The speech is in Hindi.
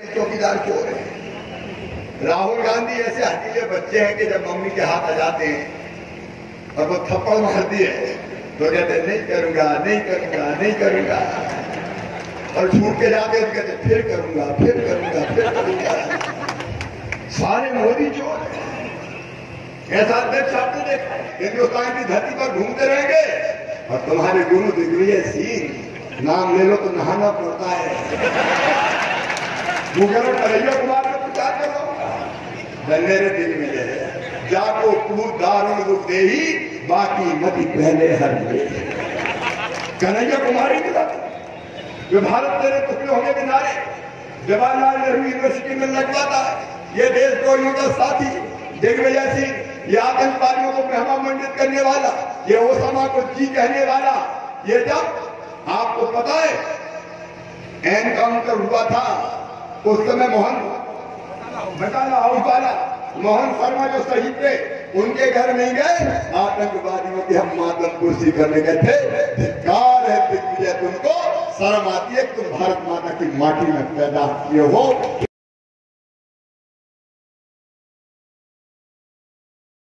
चौकीदार चोर है। राहुल गांधी ऐसे हटीले बच्चे हैं कि जब मम्मी के हाथ आ जाते हैं और वो थप्पड़ मारती है तो कहते नहीं करूंगा नहीं करूंगा नहीं करूंगा, और छूट के जाते हैं तो कहते फिर करूंगा फिर करूंगा फिर करूंगा। सारे मोदी चोर हैं। ऐसा अध्यक्ष आपने देखा हिंदुस्तान की धरती पर घूमते रहेंगे और तुम्हारे गुरु दिग्विजय सिंह नाम ले लो तो नहाना पड़ता है। कन्हैया कुमार को प्रचार करो मेरे दिल में है जाको पूर दारुण दुख दे ही बाकी मती पहले हर कन्हैया कुमार ही जो भारत तेरे टुकड़े होने के नारे जवाहरलाल नेहरू यूनिवर्सिटी में लगवाता है। ये देशद्रोहियों का साथी दिग्विजय सिंह, ये आतंकवादियों को मेहमा मंडित करने वाला, ये ओसामा को जी कहने वाला, ये जब आपको पता है एनकाउंटर हुआ था उस समय बटाला हाउस वाला मोहन शर्मा जो शहीद थे उनके घर नहीं गए, आतंकवादियों की हम मातम कुर्सी करने गए थे। धिक्कार है दिग्विजय, तुमको शर्म आती है कि तुम भारत माता की माटी में पैदा किए हो।